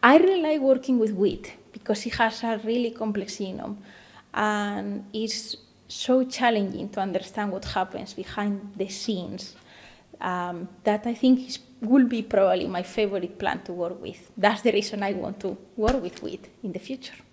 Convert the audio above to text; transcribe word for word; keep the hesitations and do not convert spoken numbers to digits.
I really like working with wheat because it has a really complex genome and it's so challenging to understand what happens behind the scenes um, that I think is, will be probably my favorite plant to work with. That's the reason I want to work with wheat in the future.